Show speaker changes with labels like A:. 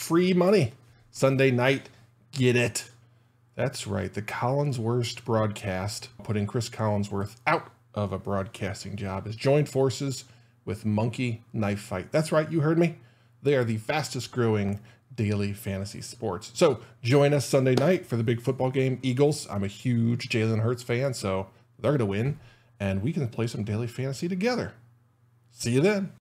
A: free money. Sunday night, get it. That's right, the Collinsworst Broadcast, putting Chris Collinsworth out of a broadcasting job, has joined forces with Monkey Knife Fight. That's right, you heard me. They are the fastest growing daily fantasy sports. So join us Sunday night for the big football game, Eagles. I'm a huge Jalen Hurts fan, so they're going to win, and we can play some daily fantasy together. See you then.